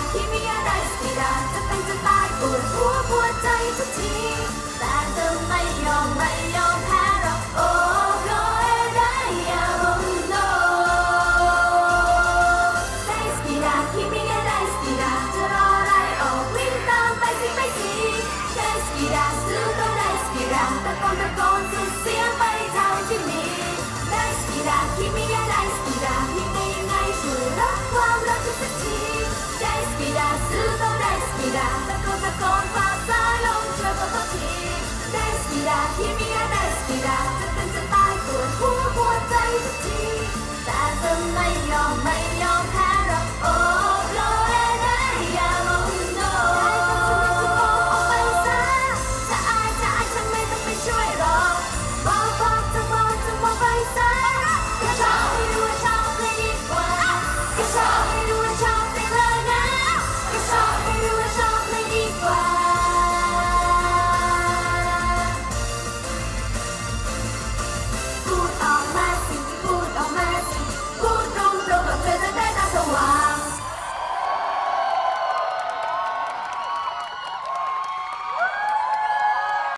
君が大好きだจะเป็นจะตายปวดหัวปวดใจทุกทีแต่จะไม่ยอมแพ้หรอกโอ้ก็ได้やもんの大好きだ君が大好きだจะรออะไรออกวิ่งตามไปสิ大好きだずっと大好きだตะโกนสุด